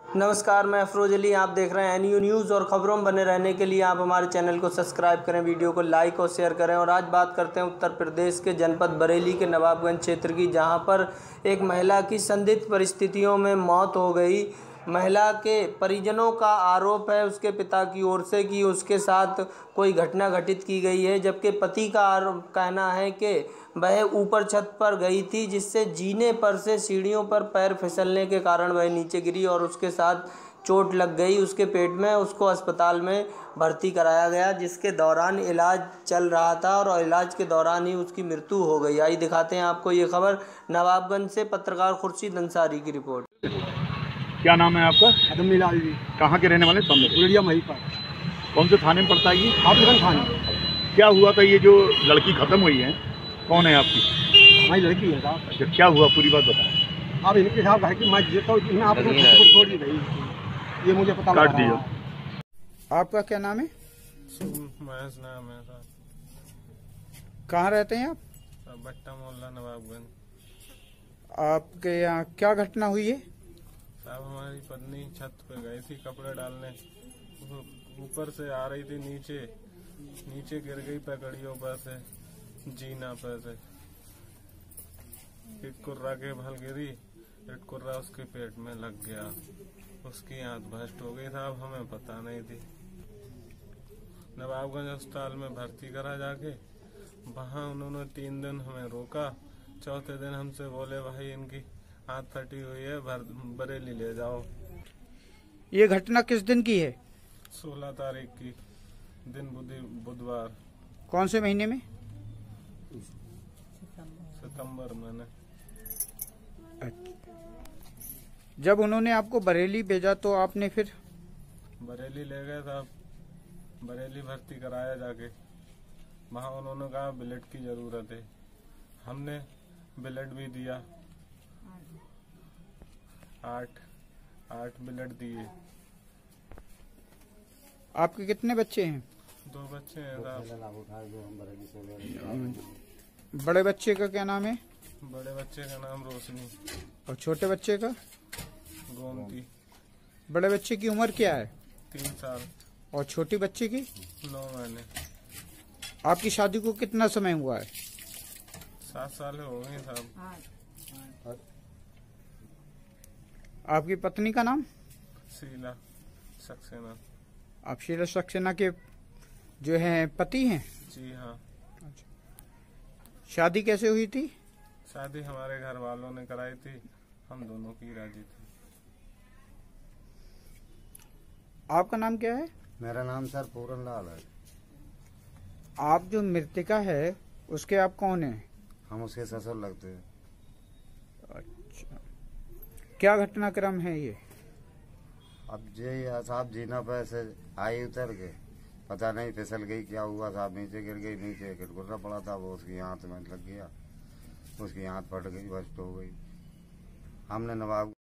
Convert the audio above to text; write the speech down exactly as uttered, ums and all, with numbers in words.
नमस्कार, मैं अफरोज अली। आप देख रहे हैं एन यू न्यूज़ और ख़बरों में बने रहने के लिए आप हमारे चैनल को सब्सक्राइब करें, वीडियो को लाइक और शेयर करें। और आज बात करते हैं उत्तर प्रदेश के जनपद बरेली के नवाबगंज क्षेत्र की, जहां पर एक महिला की संदिग्ध परिस्थितियों में मौत हो गई। महिला के परिजनों का आरोप है उसके पिता की ओर से कि उसके साथ कोई घटना घटित की गई है, जबकि पति का आरोप कहना है कि वह ऊपर छत पर गई थी, जिससे जीने पर से सीढ़ियों पर पैर फिसलने के कारण वह नीचे गिरी और उसके साथ चोट लग गई उसके पेट में। उसको अस्पताल में भर्ती कराया गया, जिसके दौरान इलाज चल रहा था और इलाज के दौरान ही उसकी मृत्यु हो गई। आइए दिखाते हैं आपको ये खबर। नवाबगंज से पत्रकार खुर्शीद अंसारी की रिपोर्ट। क्या नाम है आपका? अदम लाल जी। कहाँ के रहने वाले? उड़िया मही पर। कौन से थाने में पड़ता है ये? हाफिजगंज थाने। क्या हुआ था? ये जो लड़की खत्म हुई है, कौन है आपकी? हमारी लड़की है साहब। अच्छा, क्या हुआ पूरी बात बताएं। अब इनके साहब घर की मैं जीता हूँ, इन्हें आपको छोड़ दी गई, ये मुझे पता काट दिया। आपका क्या नाम है? महेश नाम है साहब। कहाँ रहते हैं आप? बट्टा मोहल्ला नवाबगंज। आपके यहाँ क्या घटना हुई है? साहब हमारी पत्नी छत पे गई थी कपड़े डालने, ऊपर से आ रही थी, नीचे नीचे गिर गई पकड़ियों पर से, जीना पर से। एक कुर्रा के भल गिरी, एक कुर्रा उसके पेट में लग गया, उसकी आंत भ्रष्ट हो गई। साहब हमें पता नहीं थी। नवाबगंज अस्पताल में भर्ती करा जाके, वहाँ उन्होंने तीन दिन हमें रोका। चौथे दिन हमसे बोले भाई इनकी हाथ फटी हुई है, बरेली ले जाओ। ये घटना किस दिन की है? सोलह तारीख की दिन, बुधवार। कौन से महीने में? सितंबर में। अच्छा। जब उन्होंने आपको बरेली भेजा तो आपने फिर? बरेली ले गए साहब, बरेली भर्ती कराया जाके। वहाँ उन्होंने कहा ब्लड की जरूरत है, हमने ब्लड भी दिया। आठ आठ ब्लड दिए। आपके कितने बच्चे हैं? दो बच्चे हैं साहब। बड़े बच्चे का क्या नाम है? बड़े बच्चे का नाम रोशनी। और छोटे बच्चे का? गोमती। बड़े बच्चे की उम्र क्या है? तीन साल। और छोटी बच्चे की? नौ महीने। आपकी शादी को कितना समय हुआ है? सात साल हो गए साहब। आपकी पत्नी का नाम? शीला सक्सेना। आप शीला सक्सेना के जो है पति हैं? जी हाँ। अच्छा। शादी कैसे हुई थी? शादी हमारे घर वालों ने कराई थी, हम दोनों की राजी थी। आपका नाम क्या है? मेरा नाम सर पूरन लाल है। आप जो मृतिका है उसके आप कौन हैं? हम उसके ससुर लगते हैं। अच्छा, क्या घटनाक्रम है ये? अब ये साहब जीना पे से आई उतर के, पता नहीं फिसल गई, क्या हुआ साहब, नीचे गिर गई, नीचे गिरगुर्रा पड़ा था, वो उसकी हाथ में लग गया, उसकी हाथ फट गई, भ्रष्ट हो गई। हमने नवाब